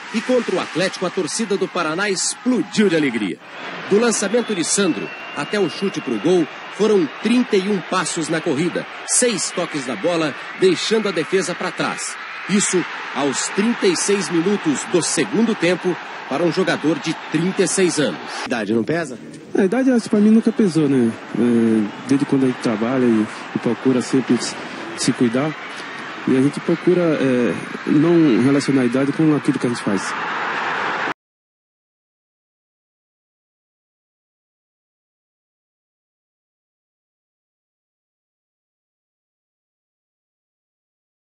E contra o Atlético, a torcida do Paraná explodiu de alegria. Do lançamento de Sandro até o chute para o gol, foram 31 passos na corrida, 6 toques na bola, deixando a defesa para trás. Isso aos 36 minutos do segundo tempo, para um jogador de 36 anos. A idade não pesa? A idade, para mim, nunca pesou, né? Desde quando a gente trabalha e procura sempre se cuidar, e a gente procura não relacionar a idade com aquilo que a gente faz.